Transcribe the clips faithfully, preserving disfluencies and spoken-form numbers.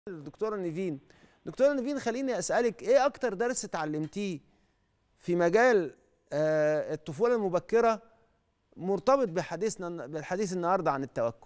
الدكتورة نيفين. دكتورة نيفين، خليني أسألك إيه أكتر درس اتعلمتيه في مجال آه الطفولة المبكرة مرتبط بحديثنا بالحديث النهارده عن التوكل؟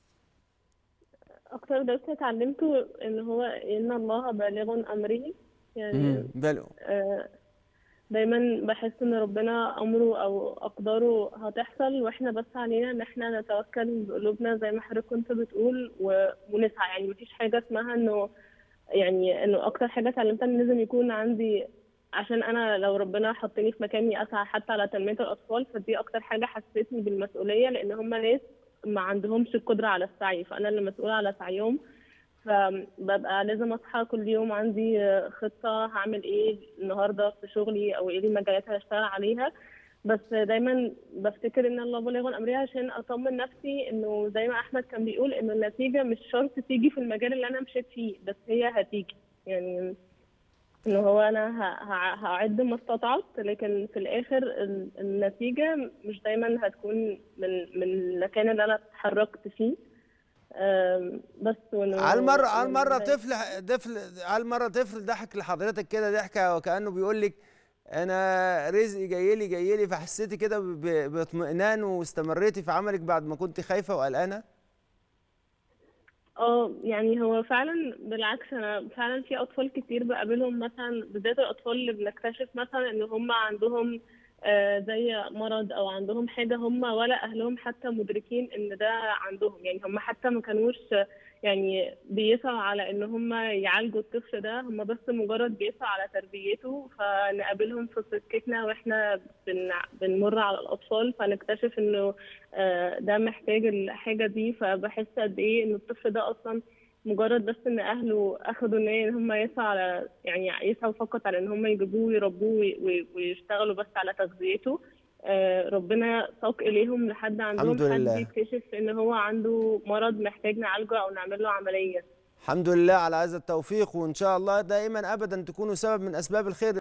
اكتر درس اتعلمته ان هو ان الله بالغ امره. يعني امم بلو آه، دايما بحس ان ربنا امره او اقداره هتحصل، واحنا بس علينا ان احنا نتوكل بقلوبنا زي ما حضرتك كنت بتقول و- ونسعى. يعني مفيش حاجه اسمها انه يعني انه اكتر حاجه اتعلمتها ان لازم يكون عندي، عشان انا لو ربنا حطني في مكاني اسعى حتى على تنميه الاطفال، فدي اكتر حاجه حسستني بالمسؤوليه، لان هم ناس ما عندهمش القدره على السعي، فانا اللي مسؤوله على سعيهم. فببقى لازم اصحى كل يوم عندي خطه هعمل ايه النهارده في شغلي او ايه المجالات اللي هشتغل عليها. بس دايما بفتكر ان الله بالغ امرها عشان اطمن نفسي انه زي ما احمد كان بيقول انه النتيجه مش شرط تيجي في المجال اللي انا مشيت فيه، بس هي هتيجي. يعني انه هو انا ه- ه- هعد ما استطعت، لكن في الاخر ال- النتيجه مش دايما هتكون من من المكان اللي انا اتحركت فيه. أم، بس على وانه المرة على يعني المرة زي- طفل طفل على المرة طفل ضحك لحضرتك كده ضحكة وكأنه بيقول لك أنا رزقي جاي لي جاي لي، فحسيتي كده ب- باطمئنان واستمريتي في عملك بعد ما كنت خايفة وقلقانة؟ اه يعني هو فعلا بالعكس، انا فعلا في اطفال كتير بقابلهم، مثلا بالذات الاطفال اللي بنكتشف مثلا ان هم عندهم آه، زي مرض او عندهم حاجه هم ولا اهلهم حتى مدركين ان ده عندهم. يعني هم حتى ما كانوش يعني بيسعوا على ان هم يعالجوا الطفل ده، هم بس مجرد بيسعوا على تربيته. فنقابلهم في سكتنا واحنا بن بنمر على الاطفال، فنكتشف انه آه، ده محتاج الحاجة دي. فبحس قد ايه ان الطفل ده اصلا مجرد بس ان اهله اخدوا ان ان هم يسعوا على، يعني يسعوا فقط على ان هم يجيبوه ويربوه وي- وي- ويشتغلوا بس على تغذيته. آه، ربنا ساق اليهم لحد عندهم الحمد حد لله. يكتشف ان هو عنده مرض محتاج نعالجه او نعمل له عملية. الحمد لله على هذا التوفيق، وإن شاء الله دائما أبدا تكونوا سبب من أسباب الخير.